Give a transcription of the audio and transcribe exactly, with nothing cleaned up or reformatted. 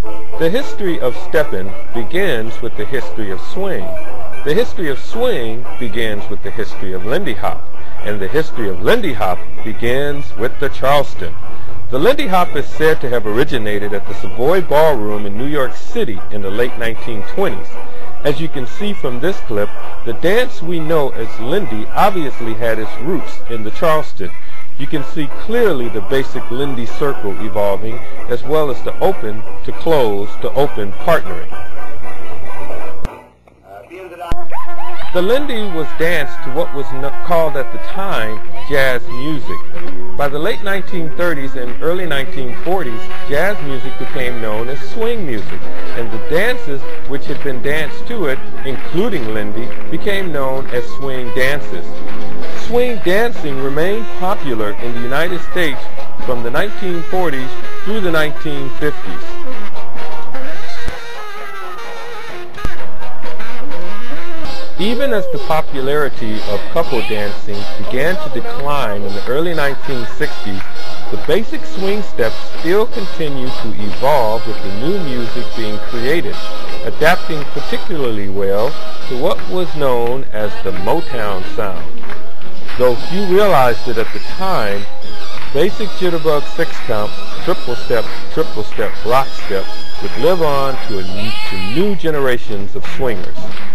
The history of steppin' begins with the history of swing. The history of swing begins with the history of Lindy Hop, and the history of Lindy Hop begins with the Charleston. The Lindy Hop is said to have originated at the Savoy Ballroom in New York City in the late nineteen twenties. As you can see from this clip, the dance we know as Lindy obviously had its roots in the Charleston. You can see clearly the basic Lindy circle evolving, as well as the open to close to open partnering. The Lindy was danced to what was called at the time jazz music. By the late nineteen thirties and early nineteen forties, jazz music became known as swing music, and the dances which had been danced to it, including Lindy, became known as swing dances. Swing dancing remained popular in the United States from the nineteen forties through the nineteen fifties. Even as the popularity of couple dancing began to decline in the early nineteen sixties, the basic swing steps still continue to evolve with the new music being created, adapting particularly well to what was known as the Motown sound. Though few realized it at the time, basic jitterbug six-count, triple step, triple step, rock step would live on to, a, to new generations of swingers.